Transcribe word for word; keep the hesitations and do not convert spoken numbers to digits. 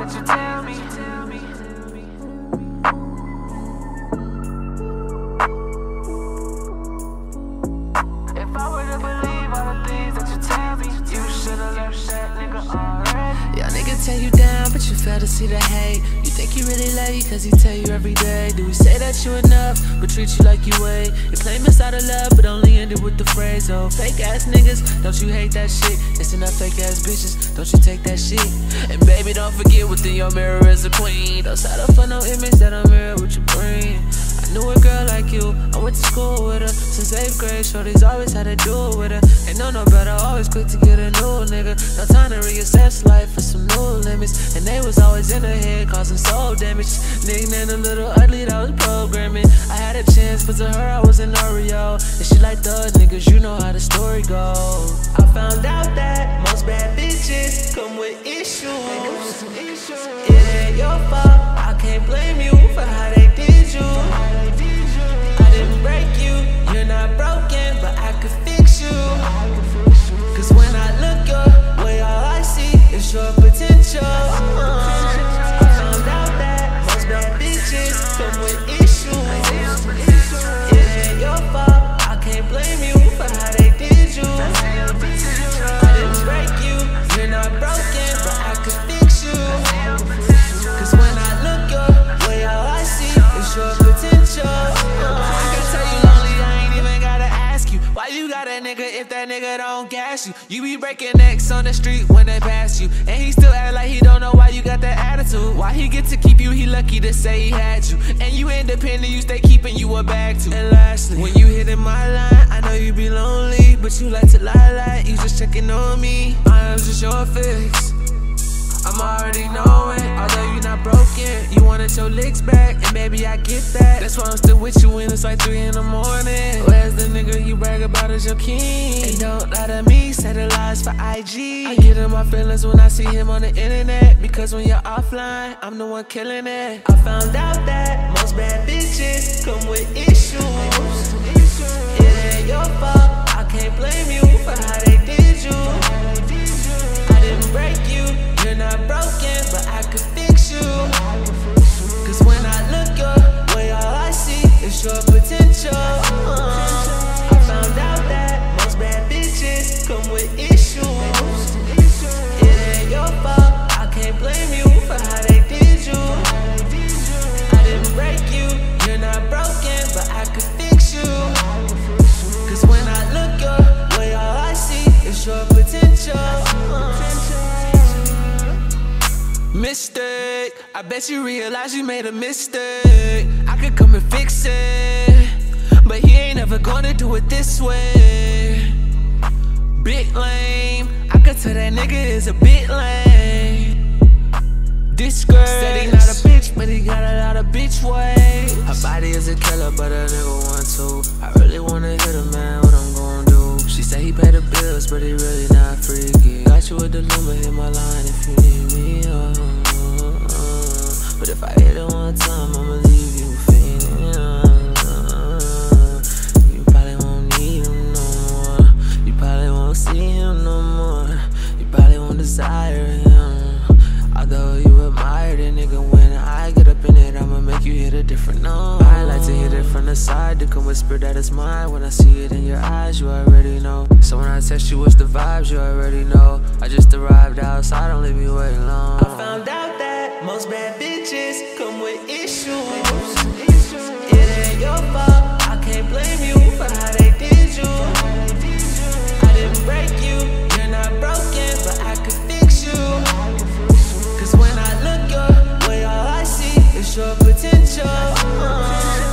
that you tell me. If I were to believe all the things that you tell me, you should've left that nigga already. Yeah, nigga tell you down, but you fail to see the hate. You think he really love you cause he tell you every day. Do he say that you enough, but treat you like you ain't? You claim it's out of love, but only ended with the phrase, oh, fake ass niggas, don't you hate that shit? It's enough fake ass bitches, don't you take that shit? And baby, don't forget within your mirror is a queen. Don't settle for no image that don't mirror what you bring. I knew a girl like you, I went to school with her since eighth grade, shorties always had to do it with her. Ain't no no better, always quick to get a new nigga. No time to reassess life for some new limits. And they was always in her head, causing soul damage. Nicknamed a little ugly, that was programming. I had a chance, but to her I was an Oreo. And she like thug niggas, you know how the story goes. I found out that most bad bitches come with issues. It ain't your fault, I can't blame you for how they did you. I didn't break you, you're not broken, but I could fix you. Cause when I look your way, all I see is your potential. uh, I found out that most bad bitches come with issues. It ain't your fault, I can't blame you for how they did you. I didn't break you, you're not broken, but I could fix you. Cause when I look your way, all I see is your potential. uh, I can tell you lonely, I ain't even gotta ask you why you got a nigga if that nigga don't gas you. You be breaking necks on the street when they pass you, and he still act like he don't know why you got that attitude. Why he get to keep you, he lucky to say he had you. And you independent, you stay keeping you a bag too. And lastly, when you hit in my line, I know you be lonely, but you like to lie like you just checking on me. I am just your fix, I'm already knowing, although you're not broken, you wanted your licks back, and maybe I get that. That's why I'm still with you when it's like three in the morning. Where's the nigga you brag about as your king? And don't lie to me, say the lies for I G. I get in my feelings when I see him on the internet, because when you're offline, I'm the one killing it. I found out that most bad bitches come with issues. It ain't your fault, I can't blame you for how they did you. I didn't break you, you're not broken, but I could fix you. Cause when I look your way, all I see is your potential. uh, I found out that most bad bitches come with issues. It ain't your fault, I can't blame you for how they did you. I didn't break you, you're not broken, but I could fix you. Cause when I look your way, all I see is your potential. uh, Mistake, I bet you realize you made a mistake. I could come and fix it, but he ain't never gonna do it this way. Bit lame, I could tell that nigga is a bit lame. This girl said he not a bitch, but he got a lot of bitch weight. Her body is a killer, but a nigga want to. I really wanna hit her, man, what I'm gonna do? She said he pay the bills, but he really not freaky. Got you with the number, hit my line if you need me. uh, uh, But if I hit it one time, I'ma leave you feeling. uh, You probably won't need him no more. You probably won't see him no more. You probably won't desire him. Although you admire the nigga, when I get up in it, I'ma make you hit a different note. I like to hit it from the side, to come whisper that it's mine. When I see it in your eyes, you already know. So when I text you, what's the vibes, you already know. I just arrived outside, don't leave me waiting long. I found out that most bad bitches come with issues. It ain't your fault, I can't blame you for how they did you. I didn't break you, you're not broken, but I could fix you. Cause when I look your way, all I see is your potential. uh,